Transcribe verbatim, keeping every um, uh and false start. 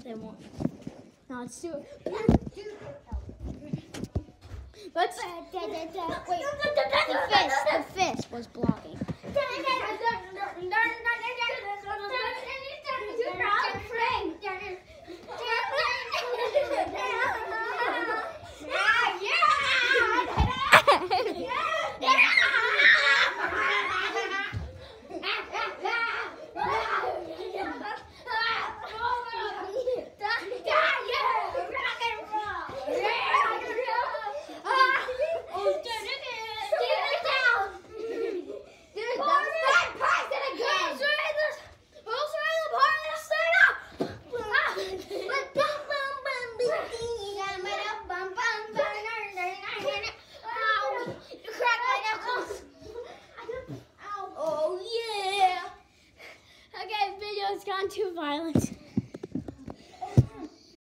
they want. Now let's do it. Let's. Wait, the fist, the fist was blocking.